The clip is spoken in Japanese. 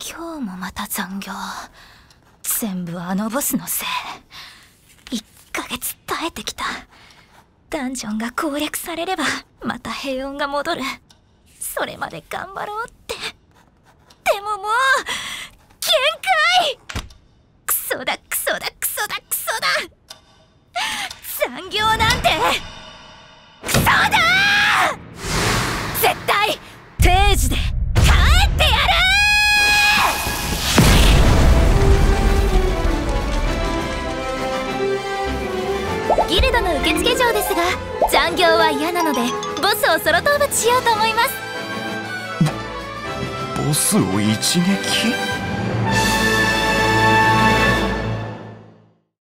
今日もまた残業。全部あのボスのせい。1ヶ月耐えてきた。ダンジョンが攻略されればまた平穏が戻る。それまで頑張ろうって。でももう限界。クソだクソだクソだクソだ。残業なんてクソだ。絶対定時で帰ってやる。ギルドの受付嬢ですが、残業は嫌なのでボスをソロ討伐しようと思います。 ボスを一撃？